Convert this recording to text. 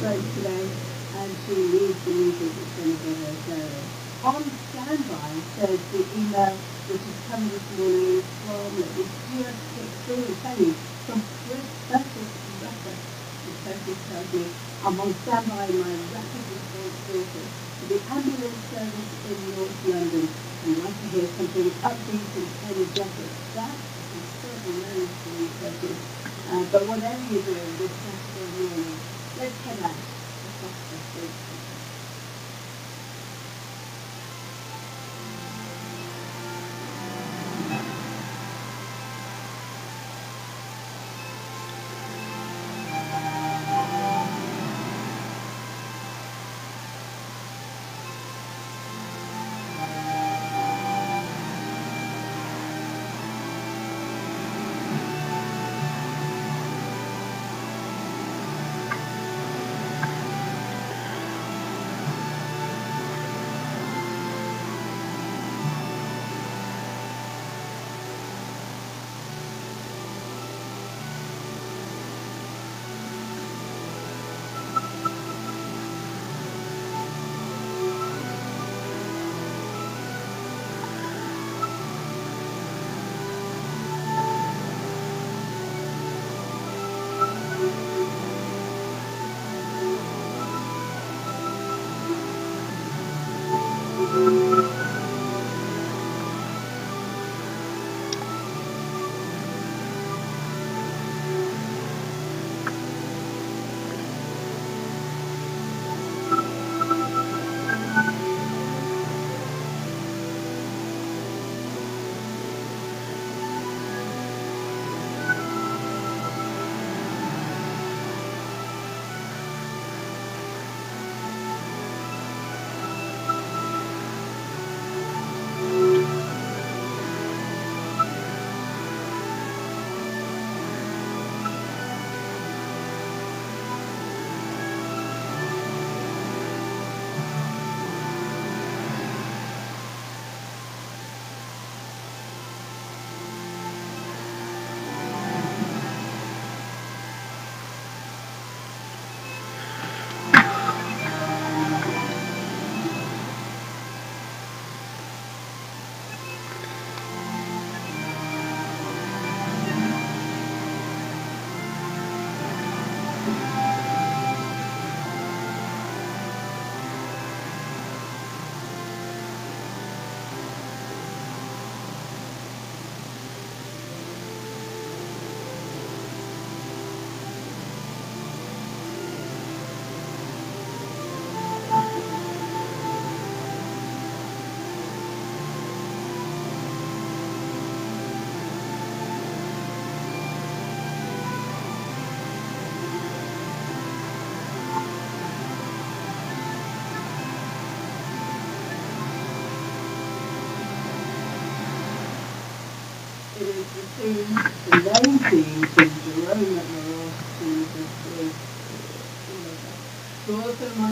break today, and she needs the music that's going to get her going. On standby says the email which has come this morning from, let me just get through and tell you, from Chris Rucker. He tells me, I'm on standby in my rapid response station for the ambulance service in North London. I'd like to hear something upbeat and energetic. That is certainly very impressive. But whatever you're doing this Saturday morning, let's head out. It is the main theme from Jerome McMorrow to the